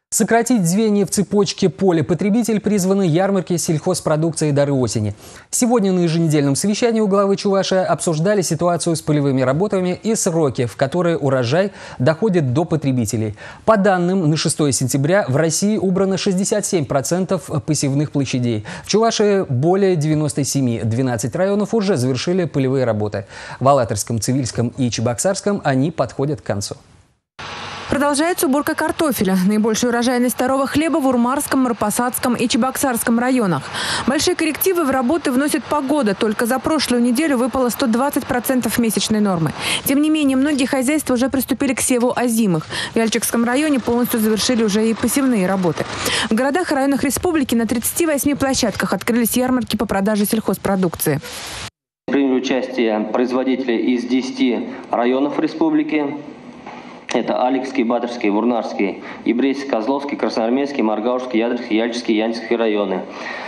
Сократить звенья в цепочке «Поле-потребитель» призваны ярмарки сельхозпродукции «Дары осени». Сегодня на еженедельном совещании у главы Чувашии обсуждали ситуацию с полевыми работами и сроки, в которые урожай доходит до потребителей. По данным, на 6 сентября в России убрано 67% посевных площадей. В Чувашии более 97, 12 районов уже завершили полевые работы. В Алатырском, Цивильском и Чебоксарском они подходят к концу. Продолжается уборка картофеля. Наибольшая урожайность старого хлеба в Урмарском, Марпасадском и Чебоксарском районах. Большие коррективы в работы вносит погода. Только за прошлую неделю выпало 120% месячной нормы. Тем не менее, многие хозяйства уже приступили к севу озимых. В Яльчикском районе полностью завершили уже и посевные работы. В городах и районах республики на 38 площадках открылись ярмарки по продаже сельхозпродукции. Приняли участие производители из 10 районов республики. Это Аликский, Батырский, Вурнарский, Ибрейский, Козловский, Красноармейский, Маргаушский, Ядринский, Яльчикский, Янчский районы.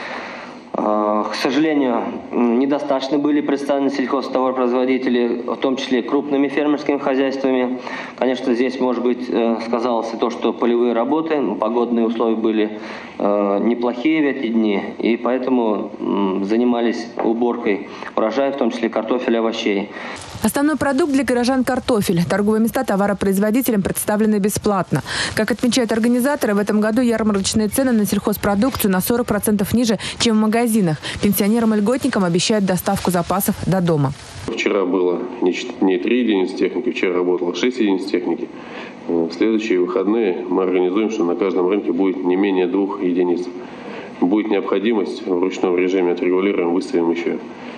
К сожалению, недостаточно были представлены сельхозтоваропроизводители, в том числе крупными фермерскими хозяйствами. Конечно, здесь, может быть, сказалось и то, что полевые работы, погодные условия были неплохие в эти дни, и поэтому занимались уборкой урожая, в том числе картофеля, овощей. Основной продукт для горожан – картофель. Торговые места товаропроизводителям представлены бесплатно. Как отмечают организаторы, в этом году ярмарочные цены на сельхозпродукцию на 40% ниже, чем в магазинах. Пенсионерам и льготникам обещают доставку запасов до дома. Вчера было не 3 единицы техники, вчера работало 6 единиц техники. В следующие выходные мы организуем, что на каждом рынке будет не менее 2 единиц. Будет необходимость в ручном режиме отрегулируем, выставим еще.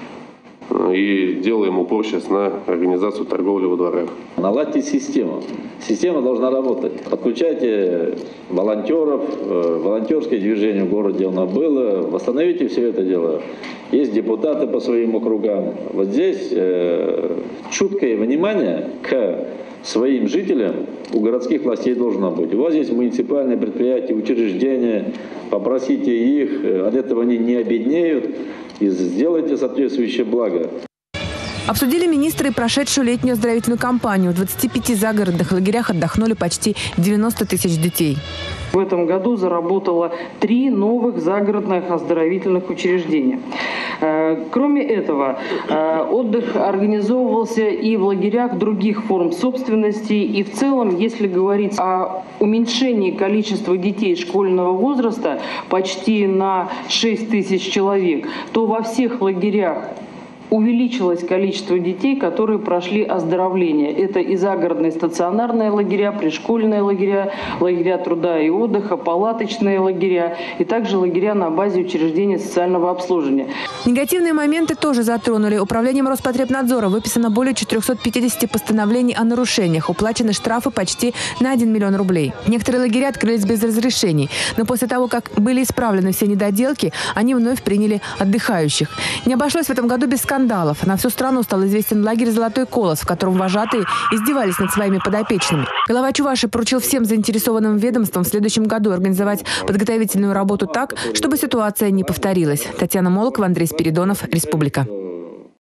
И делаем упор сейчас на организацию торговли во дворах. Наладьте систему. Система должна работать. Подключайте волонтеров, волонтерское движение в городе оно было. Восстановите все это дело. Есть депутаты по своим округам. Вот здесь чуткое внимание к своим жителям у городских властей должно быть. У вас есть муниципальные предприятия, учреждения. Попросите их, от этого они не обеднеют. И сделайте соответствующее благо. Обсудили министры прошедшую летнюю оздоровительную кампанию. В 25 загородных лагерях отдохнули почти 90 тысяч детей. В этом году заработало 3 новых загородных оздоровительных учреждения. Кроме этого, отдых организовывался и в лагерях других форм собственности. И в целом, если говорить о уменьшении количества детей школьного возраста почти на 6 тысяч человек, то во всех лагерях увеличилось количество детей, которые прошли оздоровление. Это и загородные стационарные лагеря, пришкольные лагеря, лагеря труда и отдыха, палаточные лагеря и также лагеря на базе учреждений социального обслуживания. Негативные моменты тоже затронули. Управлением Роспотребнадзора выписано более 450 постановлений о нарушениях. Уплачены штрафы почти на 1 миллион рублей. Некоторые лагеря открылись без разрешений. Но после того, как были исправлены все недоделки, они вновь приняли отдыхающих. Не обошлось в этом году без скандалов. На всю страну стал известен лагерь «Золотой колос», в котором вожатые издевались над своими подопечными. Глава Чувашии поручил всем заинтересованным ведомствам в следующем году организовать подготовительную работу так, чтобы ситуация не повторилась. Татьяна Молокова, Андрей Спиридонов, Республика.